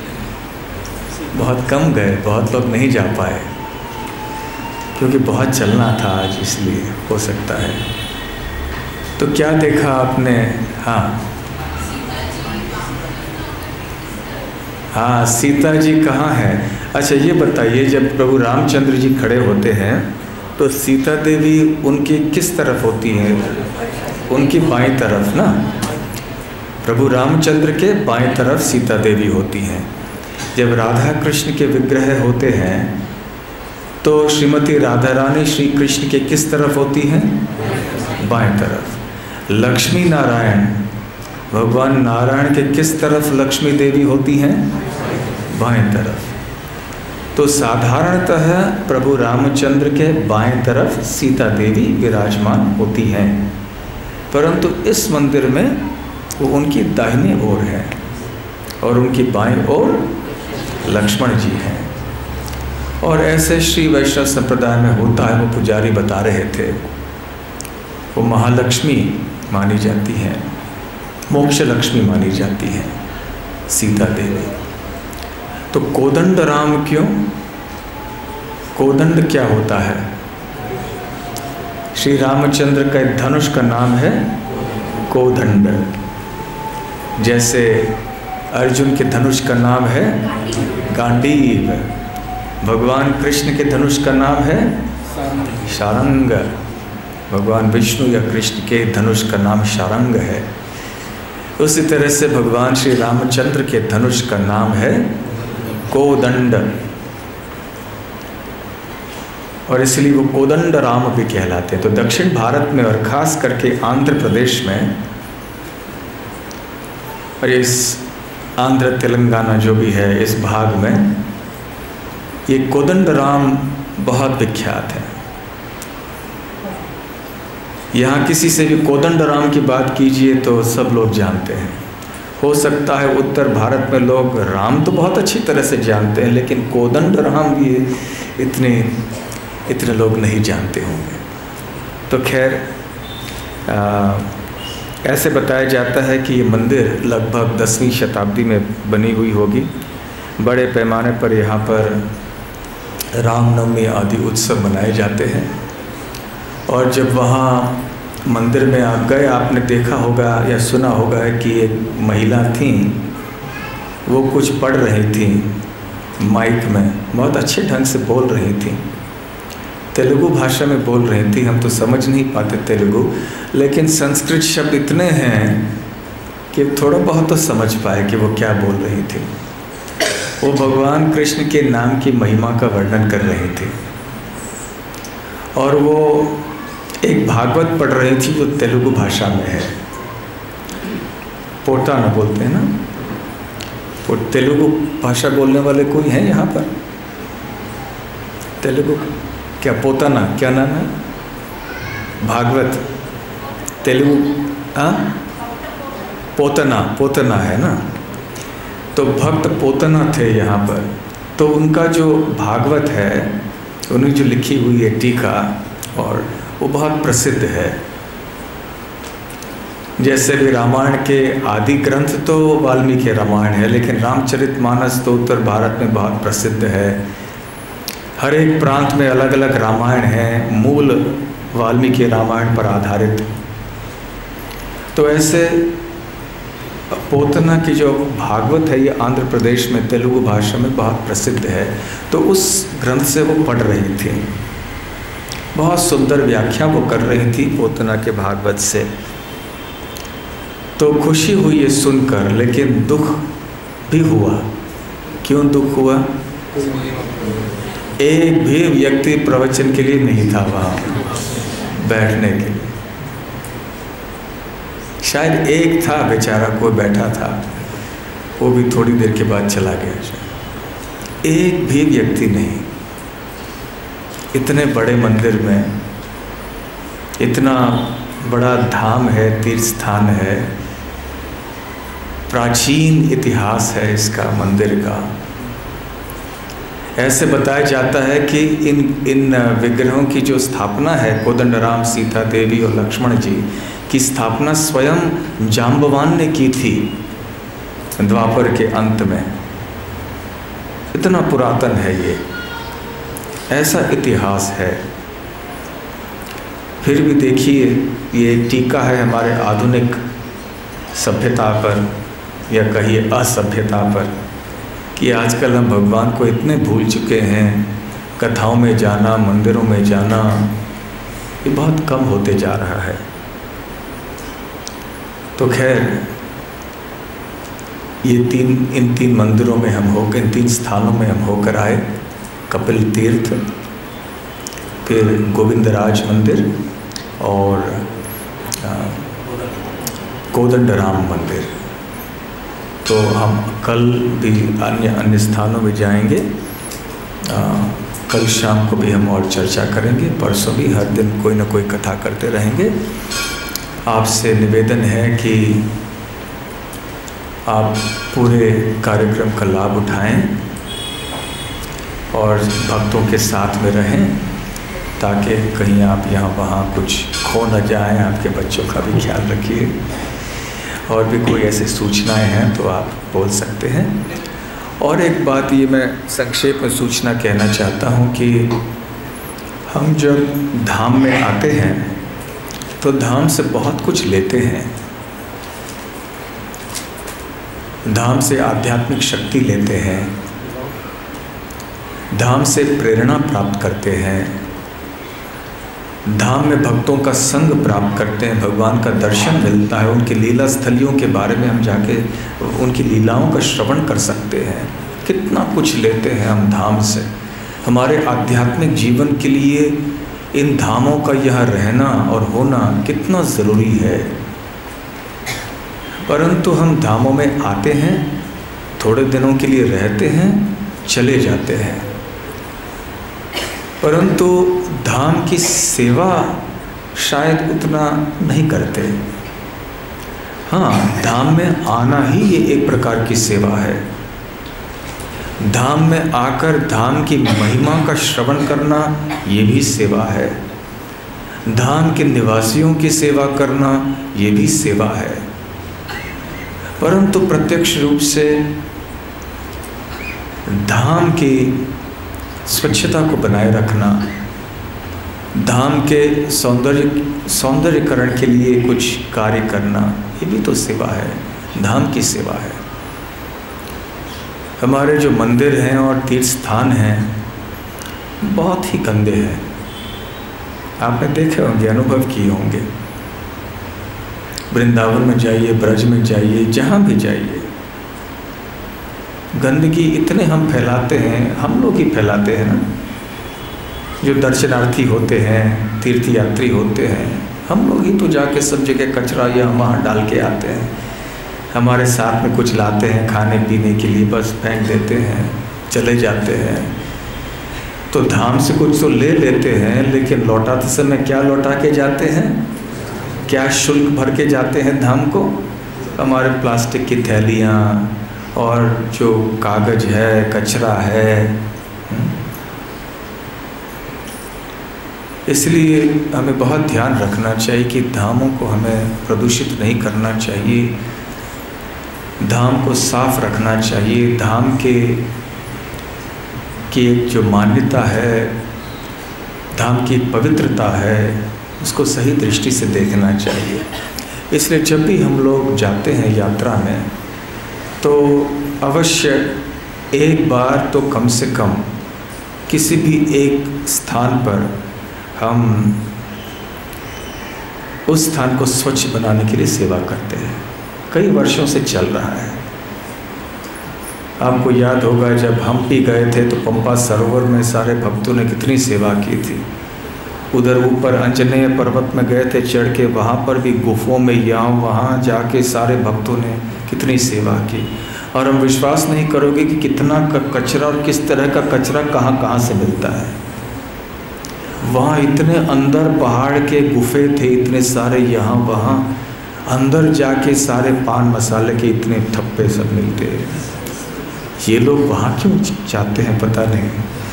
बहुत कम गए, बहुत लोग नहीं जा पाए क्योंकि बहुत चलना था आज, इसलिए हो सकता है। तो क्या देखा आपने? हाँ हाँ सीता जी कहाँ है? अच्छा ये बताइए, जब प्रभु रामचंद्र जी खड़े होते हैं तो सीता देवी उनकी किस तरफ होती हैं? उनकी बाईं तरफ ना। प्रभु रामचंद्र के बाईं तरफ सीता देवी होती हैं। जब राधा कृष्ण के विग्रह होते हैं तो श्रीमती राधा रानी श्री कृष्ण के किस तरफ होती हैं? बाईं तरफ। लक्ष्मी नारायण भगवान नारायण के किस तरफ लक्ष्मी देवी होती हैं? बाएं तरफ। तो साधारणतः प्रभु रामचंद्र के बाएं तरफ सीता देवी विराजमान होती हैं, परंतु इस मंदिर में वो उनकी दाहिनी ओर है और उनकी बाएं ओर लक्ष्मण जी हैं। और ऐसे श्री वैष्णव संप्रदाय में होता है, वो पुजारी बता रहे थे, वो महालक्ष्मी मानी जाती हैं, मोक्ष लक्ष्मी मानी जाती है सीता देवी। तो कोदंड राम क्यों? कोदंड क्या होता है? श्री रामचंद्र का धनुष का नाम है कोदंड। जैसे अर्जुन के धनुष का नाम है गांडीव, भगवान कृष्ण के धनुष का नाम है शारंग। भगवान विष्णु या कृष्ण के धनुष का नाम शारंग है। उसी तरह से भगवान श्री रामचंद्र के धनुष का नाम है कोदंड, और इसलिए वो कोदंड राम भी कहलाते हैं। तो दक्षिण भारत में और खास करके आंध्र प्रदेश में, और इस आंध्र तेलंगाना जो भी है इस भाग में, ये कोदंड राम बहुत विख्यात है। यहाँ किसी से भी कोदंड राम की बात कीजिए तो सब लोग जानते हैं। हो सकता है उत्तर भारत में लोग राम तो बहुत अच्छी तरह से जानते हैं, लेकिन कोदंड राम ये इतने इतने लोग नहीं जानते होंगे। तो खैर, ऐसे बताया जाता है कि ये मंदिर लगभग दसवीं शताब्दी में बनी हुई होगी। बड़े पैमाने पर यहाँ पर रामनवमी आदि उत्सव मनाए जाते हैं। और जब वहाँ मंदिर में आप गए, आपने देखा होगा या सुना होगा कि एक महिला थी, वो कुछ पढ़ रही थी माइक में, बहुत अच्छे ढंग से बोल रही थी, तेलुगु भाषा में बोल रही थी। हम तो समझ नहीं पाते तेलुगु, लेकिन संस्कृत शब्द इतने हैं कि थोड़ा बहुत तो समझ पाए कि वो क्या बोल रही थी। वो भगवान कृष्ण के नाम की महिमा का वर्णन कर रही थी, और वो एक भागवत पढ़ रही थी जो तेलुगु भाषा में है। पोटा ना बोलते हैं ना, तेलुगु भाषा बोलने वाले कोई हैं यहाँ पर? तेलुगु क्या पोताना क्या नाम है? भागवत तेलुगु हाँ पोतना पोतना है ना। तो भक्त पोतना थे यहाँ पर, तो उनका जो भागवत है, उन्हें जो लिखी हुई है टीका, और वो बहुत प्रसिद्ध है। जैसे भी रामायण के आदि ग्रंथ तो वाल्मीकि रामायण है, लेकिन रामचरितमानस तो उत्तर भारत में बहुत प्रसिद्ध है। हर एक प्रांत में अलग अलग रामायण हैं, मूल वाल्मीकि रामायण पर आधारित। तो ऐसे पोतना की जो भागवत है, ये आंध्र प्रदेश में तेलुगु भाषा में बहुत प्रसिद्ध है। तो उस ग्रंथ से वो पढ़ रही थी, बहुत सुंदर व्याख्या वो कर रही थी पोतना के भागवत से। तो खुशी हुई ये सुनकर, लेकिन दुख भी हुआ। क्यों दुख हुआ? एक भी व्यक्ति प्रवचन के लिए नहीं था वहाँ बैठने के लिए। शायद एक था बेचारा, कोई बैठा था, वो भी थोड़ी देर के बाद चला गया। एक भी व्यक्ति नहीं। इतने बड़े मंदिर में, इतना बड़ा धाम है, तीर्थ स्थान है, प्राचीन इतिहास है इसका मंदिर का। ऐसे बताया जाता है कि इन इन विग्रहों की जो स्थापना है, कोदंडराम, सीता देवी और लक्ष्मण जी की स्थापना स्वयं जाम्बवान ने की थी द्वापर के अंत में। इतना पुरातन है ये, ऐसा इतिहास है। फिर भी देखिए, ये टीका है हमारे आधुनिक सभ्यता पर, या कहिए असभ्यता पर, कि आजकल हम भगवान को इतने भूल चुके हैं। कथाओं में जाना, मंदिरों में जाना, ये बहुत कम होते जा रहा है। तो खैर, ये तीन इन तीन मंदिरों में हम होकर, इन तीन स्थानों में हम होकर आए। कपिल तीर्थ, फिर गोविंदराज मंदिर और कोदंडराम मंदिर। तो हम कल भी अन्य अन्य स्थानों में जाएंगे। आ, कल शाम को भी हम और चर्चा करेंगे, परसों भी हर दिन कोई ना कोई कथा करते रहेंगे। आपसे निवेदन है कि आप पूरे कार्यक्रम का लाभ उठाएं और भक्तों के साथ में रहें, ताकि कहीं आप यहाँ वहाँ कुछ खो न जाएं। आपके बच्चों का भी ख्याल रखिए। और भी कोई ऐसी सूचनाएं हैं तो आप बोल सकते हैं। और एक बात ये मैं संक्षेप में सूचना कहना चाहता हूँ कि हम जब धाम में आते हैं तो धाम से बहुत कुछ लेते हैं। धाम से आध्यात्मिक शक्ति लेते हैं, धाम से प्रेरणा प्राप्त करते हैं, धाम में भक्तों का संग प्राप्त करते हैं, भगवान का दर्शन मिलता है, उनकी लीला स्थलियों के बारे में हम जाके उनकी लीलाओं का श्रवण कर सकते हैं। कितना कुछ लेते हैं हम धाम से। हमारे आध्यात्मिक जीवन के लिए इन धामों का यहाँ रहना और होना कितना ज़रूरी है। परंतु हम धामों में आते हैं, थोड़े दिनों के लिए रहते हैं, चले जाते हैं, परंतु धाम की सेवा शायद उतना नहीं करते। हाँ, धाम में आना ही ये एक प्रकार की सेवा है। धाम में आकर धाम की महिमा का श्रवण करना ये भी सेवा है। धाम के निवासियों की सेवा करना ये भी सेवा है। परंतु प्रत्यक्ष रूप से धाम की स्वच्छता को बनाए रखना, धाम के सौंदर्य सौंदर्यकरण के लिए कुछ कार्य करना, ये भी तो सेवा है, धाम की सेवा है। हमारे जो मंदिर हैं और तीर्थ स्थान हैं बहुत ही गंदे हैं। आपने देखे होंगे, अनुभव किए होंगे। वृंदावन में जाइए, ब्रज में जाइए, जहाँ भी जाइए, गंदगी इतने हम फैलाते हैं, हम लोग ही फैलाते हैं ना। जो दर्शनार्थी होते हैं, तीर्थयात्री होते हैं, हम लोग ही तो जाके सब जगह कचरा या वहाँ डाल के आते हैं। हमारे साथ में कुछ लाते हैं खाने पीने के लिए, बस फेंक देते हैं, चले जाते हैं। तो धाम से कुछ तो ले लेते हैं, लेकिन लौटाते समय क्या लौटा के जाते हैं, क्या शुल्क भर के जाते हैं धाम को? हमारे प्लास्टिक की थैलियाँ और जो कागज़ है, कचरा है। इसलिए हमें बहुत ध्यान रखना चाहिए कि धामों को हमें प्रदूषित नहीं करना चाहिए, धाम को साफ रखना चाहिए। धाम के की एक जो मान्यता है, धाम की पवित्रता है, उसको सही दृष्टि से देखना चाहिए। इसलिए जब भी हम लोग जाते हैं यात्रा में, तो अवश्य एक बार तो कम से कम किसी भी एक स्थान पर हम उस स्थान को स्वच्छ बनाने के लिए सेवा करते हैं। कई वर्षों से चल रहा है। आपको याद होगा जब हम भी गए थे तो पंपा सरोवर में सारे भक्तों ने कितनी सेवा की थी। उधर ऊपर अंजनेय पर्वत में गए थे चढ़ के, वहाँ पर भी गुफों में यहाँ वहाँ जाके सारे भक्तों ने कितनी सेवा की। और हम विश्वास नहीं करोगे कि कितना कचरा और किस तरह का कचरा कहाँ कहाँ से मिलता है। वहाँ इतने अंदर पहाड़ के गुफे थे, इतने सारे यहाँ वहाँ अंदर जाके सारे पान मसाले के इतने ठप्पे सब मिलते हैं। ये लोग वहाँ क्यों जाते हैं पता नहीं।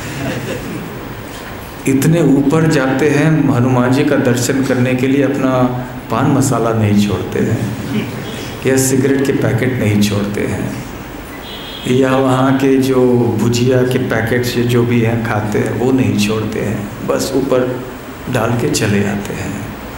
इतने ऊपर जाते हैं हनुमान जी का दर्शन करने के लिए, अपना पान मसाला नहीं छोड़ते हैं या सिगरेट के पैकेट नहीं छोड़ते हैं, या वहाँ के जो भुजिया के पैकेट्स जो भी हैं खाते हैं वो नहीं छोड़ते हैं, बस ऊपर डाल के चले आते हैं।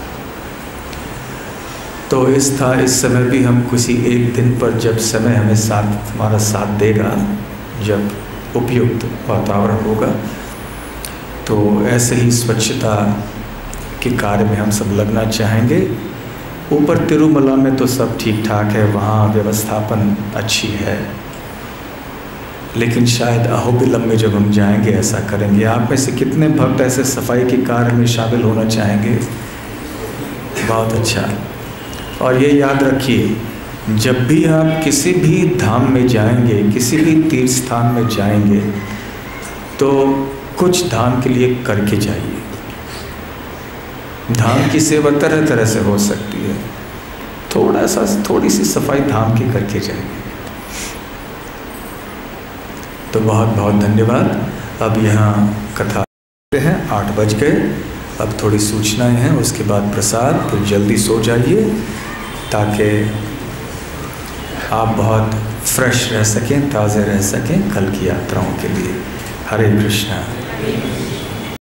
तो इस था इस समय भी हम किसी एक दिन पर जब समय हमें साथ हमारा साथ देगा, जब उपयुक्त वातावरण होगा, तो ऐसे ही स्वच्छता के कार्य में हम सब लगना चाहेंगे। ऊपर तिरुमला में तो सब ठीक ठाक है, वहाँ व्यवस्थापन अच्छी है, लेकिन शायद अहोबिलम में जब हम जाएंगे ऐसा करेंगे। आप में से कितने भक्त ऐसे सफाई के कार्य में शामिल होना चाहेंगे? बहुत अच्छा। और ये याद रखिए, जब भी आप किसी भी धाम में जाएंगे, किसी भी तीर्थ स्थान में जाएंगे, तो कुछ धाम के लिए करके जाइए। धाम की सेवा तरह तरह से हो सकती है, थोड़ा सा थोड़ी सी सफाई धाम की करके जाइए। तो बहुत बहुत धन्यवाद। अब यहाँ कथा हैं, आठ बज गए, अब थोड़ी सूचनाएं हैं, उसके बाद प्रसाद, फिर जल्दी सो जाइए ताकि आप बहुत फ्रेश रह सकें, ताज़े रह सकें कल की यात्राओं के लिए। हरे कृष्णा।